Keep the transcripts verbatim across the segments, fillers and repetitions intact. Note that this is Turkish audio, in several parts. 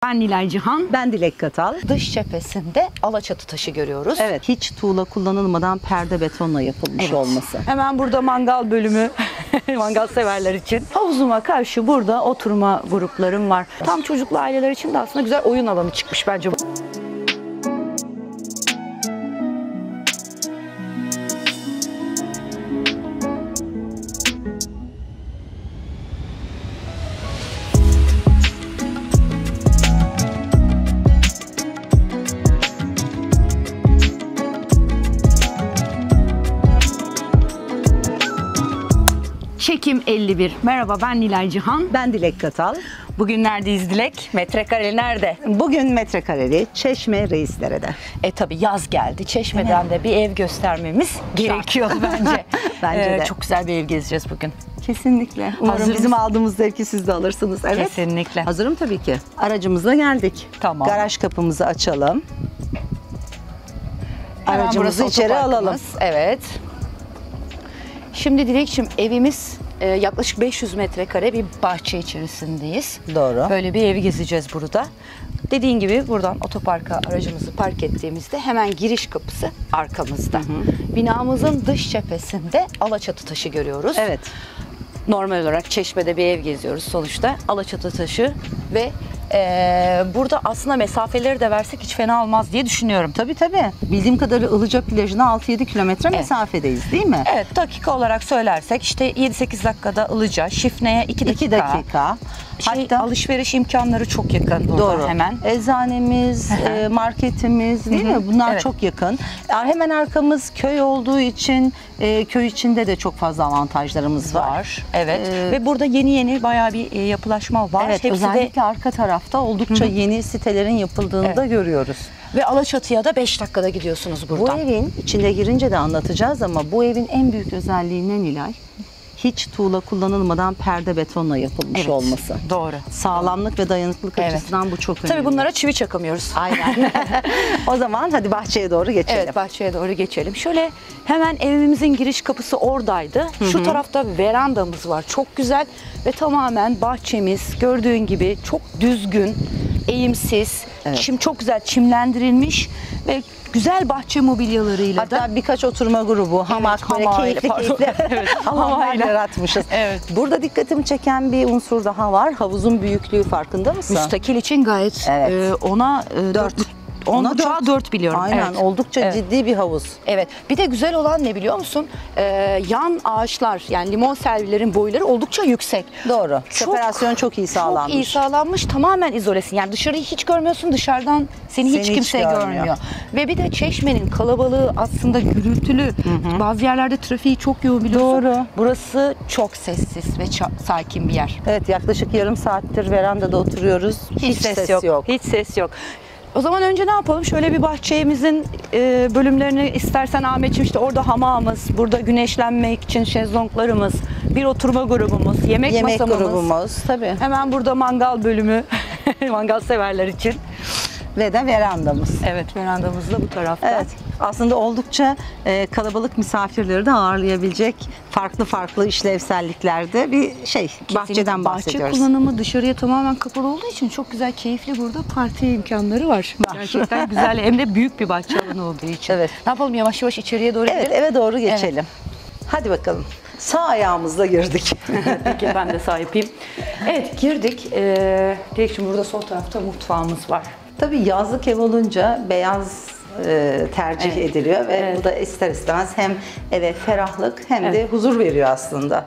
Ben Nilay Cihan. Ben Dilek Katal. Dış cephesinde alaçatı taşı görüyoruz. Evet, hiç tuğla kullanılmadan perde betonla yapılmış Evet. olması. Hemen burada mangal bölümü, mangal severler için. Havuzuma karşı burada oturma gruplarım var. Tam çocuklu aileler için de aslında güzel oyun alanı çıkmış bence bu. Çekim elli bir. Merhaba, ben Nilay Cihan. Ben Dilek Katal. Bugün neredeyiz Dilek? Metrekare nerede? Bugün metrekareli Çeşme Reisdere'de. E tabi yaz geldi. Çeşme'den de bir ev göstermemiz gerekiyordu bence. Bence Ee, de. Çok güzel bir ev gezeceğiz bugün. Kesinlikle. Umarım Hazır bizim mısın? aldığımız zevki siz de alırsınız. Evet. Kesinlikle. Hazırım tabii ki. Aracımızla geldik. Tamam. Garaj kapımızı açalım. Hemen Aracımızı burası içeri otoparkımız. alalım. Evet. Şimdi Dilekçim, evimiz e, yaklaşık beş yüz metrekare bir bahçe içerisindeyiz. Doğru. Böyle bir evi gezeceğiz burada. Dediğin gibi buradan otoparka aracımızı park ettiğimizde hemen giriş kapısı arkamızda. Binamızın dış cephesinde alaçatı taşı görüyoruz. Evet. Normal olarak Çeşme'de bir ev geziyoruz sonuçta. Alaçatı taşı ve e, burada aslında mesafeleri de versek hiç fena olmaz diye düşünüyorum. Tabii tabii. Bildiğim kadarıyla Ilıca plajına altı yedi kilometre mesafedeyiz değil mi? Evet, dakika olarak söylersek işte yedi sekiz dakikada Ilıca, Şifne'ye iki dakika. iki dakika. Şey, Hatta alışveriş imkanları çok yakın burada doğru. hemen. Eczanemiz, e, marketimiz değil mi? Bunlar Evet. çok yakın. Ya hemen arkamız köy olduğu için e, köy içinde de çok fazla avantajlarımız var. Var. Evet. Ee, Ve burada yeni yeni bayağı bir e, yapılaşma var. Evet, Hepsi özellikle de arka tarafta oldukça yeni sitelerin yapıldığını Evet. da görüyoruz. ve Alaçatı'ya da beş dakikada gidiyorsunuz Bu buradan. evin içinde girince de anlatacağız ama bu evin en büyük özelliği ne Nilay? Hiç tuğla kullanılmadan perde betonla yapılmış Evet, olması. Doğru. Sağlamlık ve dayanıklılık Evet. açısından bu çok önemli. Tabii bunlara çivi çakamıyoruz. Aynen. O zaman hadi bahçeye doğru geçelim. Evet, bahçeye doğru geçelim. Şöyle hemen evimizin giriş kapısı oradaydı. Şu tarafta verandamız var. Çok güzel ve tamamen bahçemiz gördüğün gibi çok düzgün, eğimsiz. Evet. Çim çok güzel çimlendirilmiş ve güzel bahçe mobilyalarıyla da. Hatta birkaç oturma grubu, hamak, böyle hamayla, keyifli pardon. keyifli Evet, alanlar hamayla. yaratmışız. Evet. Burada dikkatimi çeken bir unsur daha var. Havuzun büyüklüğü farkında mısın? Müstakil için gayet Evet. e, ona e, Dört. on Ona buçuğa dört. dört biliyorum. Aynen, Evet. oldukça Evet. ciddi bir havuz. Evet. Bir de güzel olan ne biliyor musun? Ee, yan ağaçlar, yani limon selvilerin boyları oldukça yüksek. Doğru. Çok- Separasyon çok iyi sağlanmış. Çok iyi sağlanmış. Tamamen izolesin. Yani dışarıyı hiç görmüyorsun. Dışarıdan seni, Seni hiç hiç kimse görmüyor. görmüyor. Ve bir de Çeşme'nin kalabalığı aslında gürültülü. Bazı yerlerde trafiği çok yoğun biliyorsun. Doğru. Burası çok sessiz ve ça- sakin bir yer. Evet, yaklaşık yarım saattir verandada oturuyoruz. Hiç, ses, yok. Hiç ses yok. O zaman önce ne yapalım? Şöyle bir bahçemizin e, bölümlerini istersen Ahmetciğim, işte orada hamamımız, burada güneşlenmek için şezlonglarımız, bir oturma grubumuz, yemek, Yemek masamız. grubumuz tabii. Hemen burada mangal bölümü, mangal severler için. Ve de verandamız. Evet, verandamız da bu tarafta. Evet. Aslında oldukça e, kalabalık misafirleri de ağırlayabilecek farklı farklı işlevselliklerde bir şey. Bahçeden Bahçe bahsediyoruz. kullanımı dışarıya tamamen kapalı olduğu için çok güzel, keyifli burada parti imkanları var. Gerçekten güzel, hem de büyük bir bahçe alanı olduğu için. Evet. Ne yapalım, yavaş yavaş içeriye doğru Evet, gidelim. eve doğru geçelim. Hadi bakalım. Sağ ayağımızla girdik. Peki, ben de sağ yapayım. Evet, girdik. Ee, direkt şimdi burada sol tarafta mutfağımız var. Tabii yazlık ev olunca beyaz e, tercih Evet. ediliyor ve Evet. bu da ister istemez hem eve ferahlık hem de Evet. huzur veriyor aslında.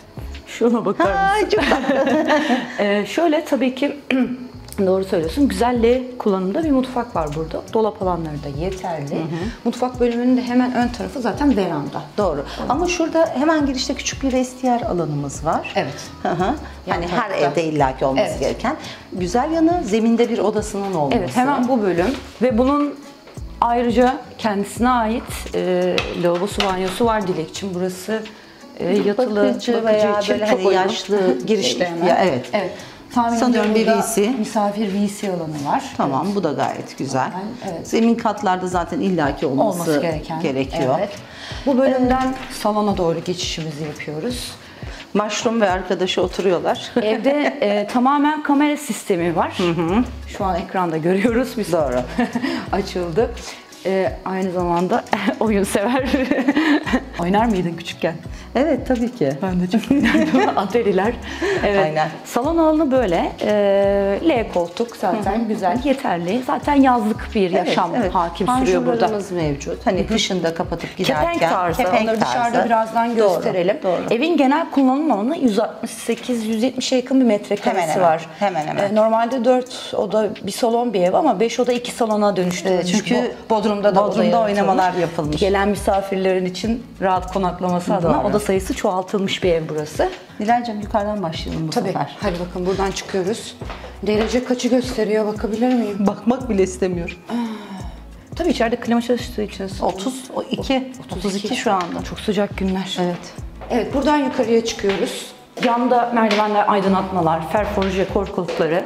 Şuna bakar mısın? Ay çok tatlı. Ee, şöyle tabii ki doğru söylüyorsun. Güzel L kullanımda bir mutfak var burada. Dolap alanları da yeterli. Mutfak bölümünün de hemen ön tarafı zaten veranda. Doğru. Ama şurada hemen girişte küçük bir vestiyer alanımız var. Evet. Hı hı. Yani her tarafta. evde illaki olması Evet. gereken. Güzel yanı zeminde bir odasının olması. Evet, hemen bu bölüm ve bunun ayrıca kendisine ait e, lavabosu, banyosu var Dilekçim. Burası e, yatılı bakıcı veya için böyle çok hani uygun. yaşlı girişte hemen. Ya, evet. Evet. Tahmin Sanıyorum ediyorum bir burada V C. misafir V C alanı var. Tamam, bu da gayet güzel. Aynen, evet. Zemin katlarda zaten illaki olması, Olması gereken. gerekiyor. Evet. Bu bölümden salona doğru geçişimizi yapıyoruz. Mushroom ve arkadaşı oturuyorlar. Evde e, tamamen kamera sistemi var. Şu an ekranda görüyoruz. Biz Doğru. açıldı. E, aynı zamanda oyun sever. Oynar mıydın küçükken? Evet, tabii ki. Ben de çok oynardım. Atari'ler. Evet. Aynen. Salon alanı böyle. E, L koltuk zaten güzel, yeterli. Zaten yazlık bir yaşam hakim sürüyor burada. Panjurlarımız mevcut. Hani kışın da kapatıp giderken. Kepenk tarzı. Onları dışarıda birazdan Doğru, gösterelim. doğru. Evin genel kullanım alanı yüz altmış sekiz yüz yetmişe yakın bir metrekaresi Hemen hemen, var. hemen hemen. Ee, normalde dört oda bir salon bir ev ama beş oda iki salona dönüştürülmüş. Evet, çünkü Bo- Bodrum'da da Bodrum'da oda oynamalar yaratılmış. yapılmış. Gelen misafirlerin için rahat konaklaması adına Doğru. oda sayısı çoğaltılmış bir ev burası. Nilay'cığım yukarıdan başlayalım bu Tabii. sefer. Hadi bakın buradan çıkıyoruz. Derece kaçı gösteriyor bakabilir miyim? Bakmak bile istemiyorum. Tabii içeride klima çalıştığı için. otuz, iki, otuz iki şu anda. Çok sıcak günler. Evet. Evet, buradan yukarıya çıkıyoruz. Yanda merdivenler, aydınlatmalar, ferforje korkulukları.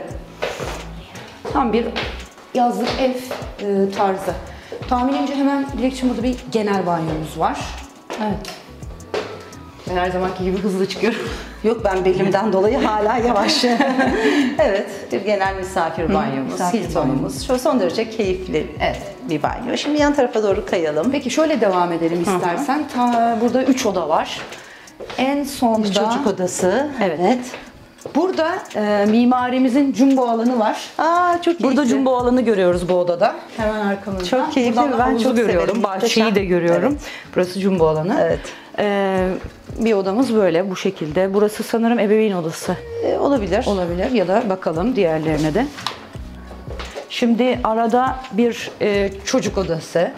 Tam bir yazlık ev e, tarzı. Tahminimce hemen Dilekçim burada bir genel banyomuz var. Evet. Ben her zamanki gibi hızlı çıkıyorum. Yok, ben belimden dolayı hala yavaş. Evet, bir genel misafir banyomuz, misafir Hilton'umuz. Şu son derece keyifli Evet. bir banyo. Şimdi yan tarafa doğru kayalım. Peki şöyle devam edelim istersen. Ta, burada üç oda var. En sonda... Çocuk odası. Evet. Evet. Burada e, mimarimizin jumbo alanı var. Aa, çok keyifli. Burada jumbo alanı görüyoruz bu odada. Hemen arkamızda. Çok keyifli, Buradan da ben havuzu çok görüyorum. severim. Bahçeyi Muhteşem. de görüyorum. Evet. Burası jumbo alanı. Evet. Ee, bir odamız böyle bu şekilde. Burası sanırım ebeveyn odası Ee, olabilir. olabilir ya da bakalım diğerlerine de. Şimdi arada bir e, çocuk odası.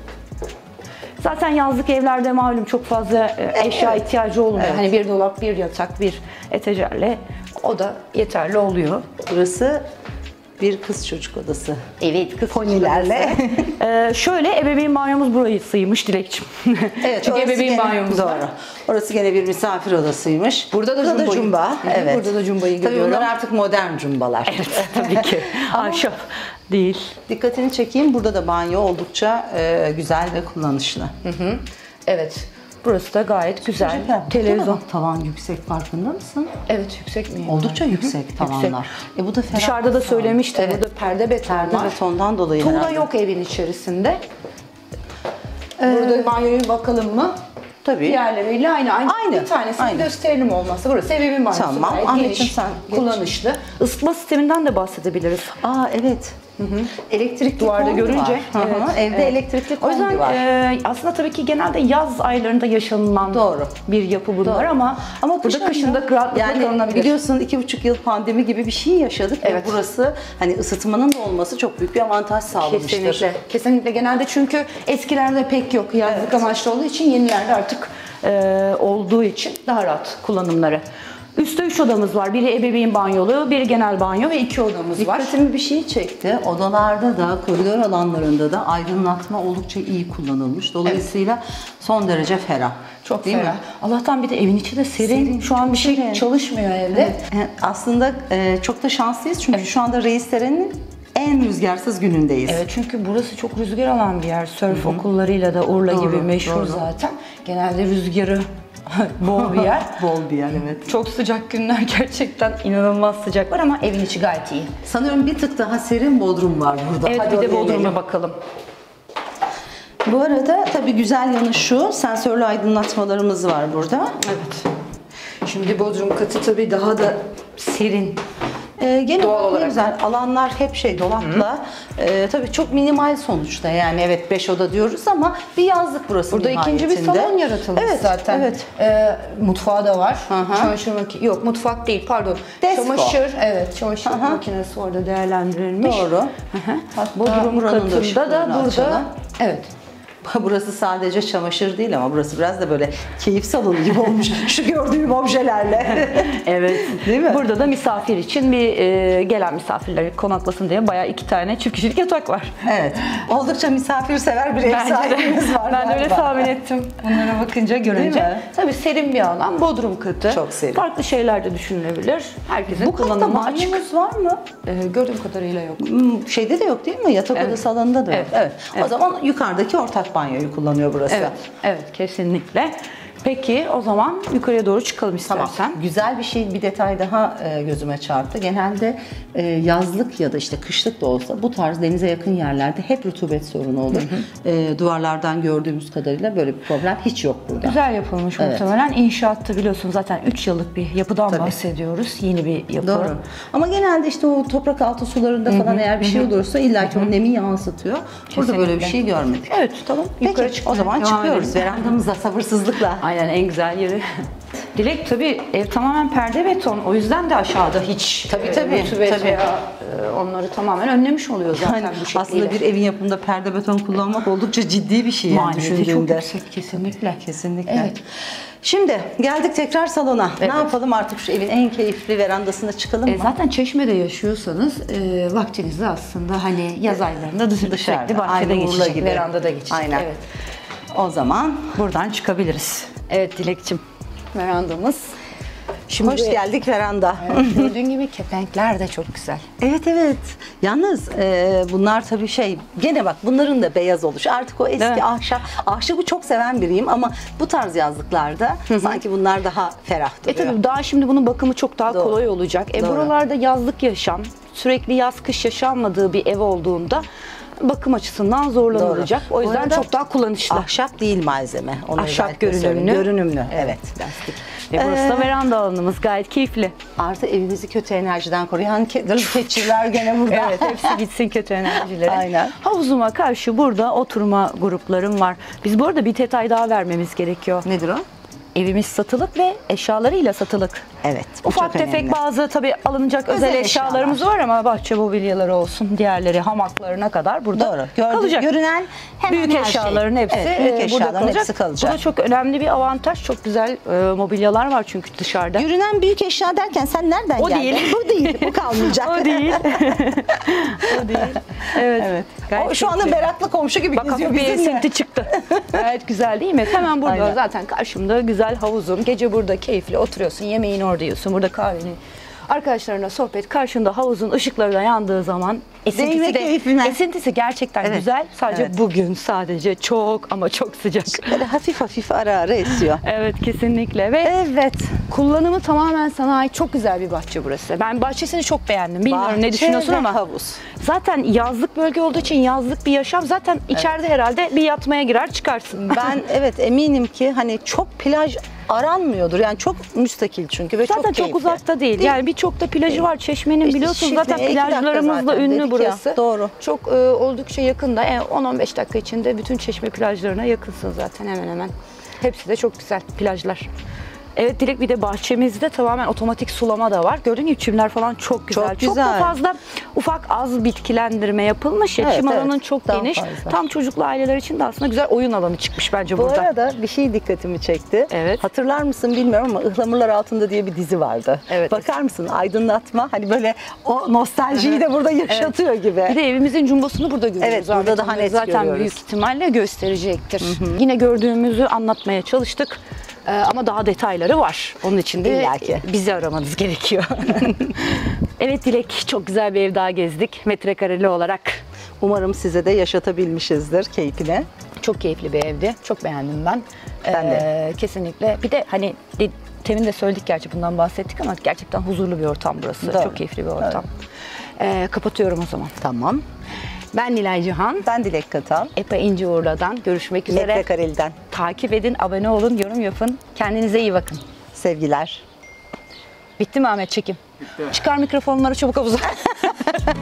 Zaten yazlık evlerde malum çok fazla e, eşya evet. ihtiyacı olmuyor. Evet. Hani bir dolap, bir yatak, bir etajerle o da yeterli oluyor. Burası bir kız çocuk odası. Evet, kız Ponilerle. ee, şöyle ebeveyn banyomuz burayı sıymış Dilekçim. Evet, Çünkü orası ebeveyn gene- banyomuz doğru. var. Orası gene bir misafir odasıymış. Burada da Burada jumboyu- jumba. Hı, Evet. burada da jumbayı Tabii görüyorum. bunlar artık modern jumbalar. Evet, tabii ki. Ahşap değil. Dikkatini çekeyim. Burada da banyo oldukça e, güzel ve kullanışlı. Evet. Burası da gayet güzel. Televizyon. Tavan yüksek, farkında mısın? Evet, yüksek mi? Oldukça yüksek tavanlar. E bu da ferah. Dışarıda da söylemiştim. Evet. Burada perde beton Perde var. betondan dolayı Tuğla herhalde. yok evin içerisinde. Burada banyoyu bakalım mı? Tabii. Diğerleriyle aynı. Aynı. Aynı, Bir tanesini aynı. gösterelim olmazsa. Burası ebeveyn banyosu. Tamam. Gayet Ahmetciğim geniş, sen geç. kullanışlı. Isıtma sisteminden de bahsedebiliriz. Aa, evet. Elektrikli Duvarda kombi görünce. var. Hı hı. Evet, Evde evet. elektrikli O kombi yüzden var. e, aslında tabii ki genelde yaz aylarında yaşanılan Doğru. bir yapı bunlar Doğru. ama Ama burada kışın da rahatlıkla yani kalınabilir. biliyorsun iki buçuk yıl pandemi gibi bir şey yaşadık. Evet. Ve burası hani ısıtmanın da olması çok büyük bir avantaj sağlamıştır. Kesinlikle. Kesinlikle. Genelde çünkü eskilerde pek yok. Yazlık Evet. amaçlı olduğu için yenilerde artık e, olduğu için daha rahat kullanımları. Üstte üç odamız var. Biri ebeveyn banyolu, biri genel banyo ve iki odamız var. Dikkatimi bir şey çekti. Odalarda da, koridor alanlarında da aydınlatma oldukça iyi kullanılmış. Dolayısıyla son derece ferah. Çok değil ferah. mi? Allah'tan bir de evin içi de serin. Serin, Şu an bir şey serin. çalışmıyor evde. Evet. E, Aslında e, çok da şanslıyız çünkü şu anda Reisteren'in en rüzgarsız günündeyiz. Evet, çünkü burası çok rüzgar alan bir yer. Sörf okullarıyla da Urla Doğru, gibi meşhur doğru. zaten. Genelde rüzgarı bol bir yer. Bol bir yer, evet. Çok sıcak günler, gerçekten inanılmaz sıcak var ama evin içi gayet iyi. Sanıyorum bir tık daha serin bodrum var burada. Evet, Hadi bir de oraya Bodrum'a gelelim. bakalım. Bu arada tabii güzel yanı şu, sensörlü aydınlatmalarımız var burada. Evet. Şimdi Bodrum katı tabii daha da serin. Ee, genel Doğal olarak ne olarak. güzel. Alanlar hep şey dolapla. Ee, tabii çok minimal sonuçta yani evet beş oda diyoruz ama bir yazlık burası Burada ikinci bir nihayetinde. salon yaratılmış evet, zaten. Evet. Ee, mutfağı da var. Hı hı. Çamaşır makinesi. Yok, mutfak değil, pardon. Desko. Çamaşır, evet, çamaşır Hı hı. makinesi orada değerlendirilmiş. Doğru. Hı hı. Hatta Bodrum buranın da katında da ışıklarını burada. açalım. Evet. Burası sadece çamaşır değil ama burası biraz da böyle keyif salonu gibi olmuş şu gördüğüm objelerle. Evet. Değil mi? Burada da misafir için bir e, gelen misafirleri konaklasın diye bayağı iki tane çift kişilik yatak var. Evet. Oldukça misafirsever bir ev Bence de. sahibimiz var. Ben de öyle galiba. tahmin ettim. Bunlara bakınca, görünce. mi? Tabii serin bir alan. Bodrum katı. Çok serin. Farklı şeyler de düşünülebilir. Herkesin Bu katta kullanımına açık. banyomuz var mı? Ee, gördüğüm kadarıyla yok. Hmm, Şeyde de yok değil mi? Yatak Evet. odası alanında da yok. Evet. Evet. O zaman yukarıdaki ortak banyoyu kullanıyor burası. Evet, evet, kesinlikle. Peki o zaman yukarıya doğru çıkalım istersen. Tamam. Güzel bir şey, bir detay daha e, gözüme çarptı. Genelde e, yazlık ya da işte kışlık da olsa bu tarz denize yakın yerlerde hep rutubet sorunu olur. Hı hı. E, duvarlardan gördüğümüz kadarıyla böyle bir problem hiç yok burada. Güzel yapılmış Evet. muhtemelen. İnşaatta biliyorsun zaten üç yıllık bir yapıdan Tabii. bahsediyoruz. Yeni bir yapı. Doğru. Ama genelde işte o toprak altı sularında falan eğer bir şey olursa illaki o nemi yansıtıyor. Burada böyle bir Kesinlikle. şey görmedik. Evet tamam. Yukarı Peki çıkmaya o zaman devam çıkıyoruz edelim. verandamıza sabırsızlıkla. Aynen en güzel yeri. Dilek tabii ev tamamen perde beton. O yüzden de aşağıda hiç Tabii, e, tabii, rutubet tabii. veya e, onları tamamen önlemiş oluyor zaten Yani bu şekliyle. aslında bir evin yapımında perde beton kullanmak oldukça ciddi bir şey yani maliyeti çok düşündüğünde. yüksek kesinlikle. Kesinlikle. Evet. Şimdi geldik tekrar salona. Evet. Ne yapalım artık şu evin en keyifli verandasına çıkalım mı? E, zaten Çeşme'de yaşıyorsanız e, vaktinizde aslında hani yaz aylarında dışarıda, sürekli bahçede Aynı Urla geçecek, gibi. verandada geçecek. Aynen. Evet. O zaman Buradan çıkabiliriz. Evet Dilekçim. Verandamız. Şimdi hoş geldik veranda. Evet, gördüğün gibi kepenkler de çok güzel. Evet evet. Yalnız e, bunlar tabii şey gene bak bunların da beyaz oluşu. Artık o Değil mi? eski ahşap. Ahşabı çok seven biriyim ama bu tarz yazlıklarda sanki bunlar daha ferah E duruyor. tabii daha şimdi bunun bakımı çok daha Doğru. kolay olacak. E Doğru. buralarda yazlık yaşam, sürekli yaz kış yaşanmadığı bir ev olduğunda bakım açısından zorlanılacak. Doğru. O Bu yüzden arada çok daha kullanışlı. Ahşap değil malzeme. Onu Ahşap özellikle söyleyeyim. görünümlü. Görünümlü. Evet. Plastik. Ve burası da Ee, veranda alanımız gayet keyifli. Artı evinizi kötü enerjiden koruyan ke- keçiler gene burada. Evet hepsi gitsin kötü enerjilere. Aynen. Havuzuma karşı burada oturma gruplarım var. Biz bu arada bir detay daha vermemiz gerekiyor. Nedir o? Evimiz satılık ve eşyalarıyla satılık. Evet. bu Ufak çok tefek önemli. bazı tabii alınacak özel, Özel eşyalarımız eşyalar. var ama bahçe mobilyaları olsun, diğerleri hamaklarına kadar burada Doğru. Gördüğü- kalacak. Görünen hemen Büyük her şey. eşyaların hepsi Evet, büyük e, burada eşyaların kalacak. hepsi kalacak. Bu da çok önemli bir avantaj. Çok güzel e, mobilyalar var çünkü dışarıda. Görünen büyük eşya derken sen nereden O geldin? değil. Bu değil. Bu kalmayacak. O değil. o değil. Evet. Evet. Gayet O şu anda keyifli. meraklı komşu gibi Bak geziyor hafif bir bizimle. esinti çıktı. Gayet güzel değil mi? Hemen burada Aynen. zaten karşımda güzel havuzum. Gece burada keyifli oturuyorsun. Yemeğini orada yiyorsun. Burada kahveni. Arkadaşlarına sohbet. Karşında havuzun ışıkları da yandığı zaman esintisi Değme de keyfine. esintisi gerçekten Evet. güzel. Sadece Evet. bugün sadece çok ama çok sıcak. Böyle hafif hafif ara ara esiyor. Evet kesinlikle ve Evet. kullanımı tamamen sana ait çok güzel bir bahçe burası. Ben bahçesini çok beğendim. Bilmiyorum Bahçe ne düşünüyorsun ve ama havuz. zaten yazlık bölge olduğu için yazlık bir yaşam. Zaten içeride herhalde bir yatmaya girer çıkarsın. Ben evet eminim ki hani çok plaj aranmıyordur. Yani çok müstakil çünkü ve Zaten çok çok, keyifli. uzakta değil. Yani birçok da plajı var. Çeşme'nin İşte biliyorsun Şifre, zaten iki dakika plajlarımızla zaten ünlü dedik ya, burası. doğru. Çok e, oldukça yakında. E, on on beş dakika içinde bütün Çeşme plajlarına yakınsın zaten hemen hemen. Hepsi de çok güzel plajlar. Evet Dilek bir de bahçemizde tamamen otomatik sulama da var. Gördüğün gibi çimler falan çok güzel. Çok da güzel. fazla ufak az bitkilendirme yapılmış ya. Evet, Çim evet. alanın çok Daha geniş. fazla. Tam çocuklu aileler için de aslında güzel oyun alanı çıkmış bence Bu burada. arada bir şey dikkatimi çekti. Evet. Hatırlar mısın bilmiyorum ama Ihlamurlar Altında diye bir dizi vardı. Evet. Bakar mısın? Aydınlatma. Hani böyle o nostaljiyi de burada yaşatıyor gibi. Bir de evimizin cumbosunu burada görüyoruz. Evet, burada Ahmet daha Hanım net zaten görüyoruz. büyük ihtimalle gösterecektir. Yine gördüğümüzü anlatmaya çalıştık. Ee, ama daha detayları var. Onun için de İlla ki. bizi aramanız gerekiyor. Evet Dilek, çok güzel bir ev daha gezdik metrekareli olarak. Umarım size de yaşatabilmişizdir keyfine. Çok keyifli bir evdi. Çok beğendim ben. Ben de. Ee, kesinlikle. Bir de hani de, temin de söyledik gerçi bundan bahsettik ama gerçekten huzurlu bir ortam burası. Doğru. Çok keyifli bir ortam. Ee, kapatıyorum o zaman. Tamam. Ben Nilay Cihan. Ben Dilek Katal. Epa İnci Uğurla'dan görüşmek üzere. Metrekareli'den. Takip edin, abone olun, yorum yapın. Kendinize iyi bakın. Sevgiler. Bitti mi Ahmet çekim? Bitti. Çıkar mikrofonları çabuk havuza.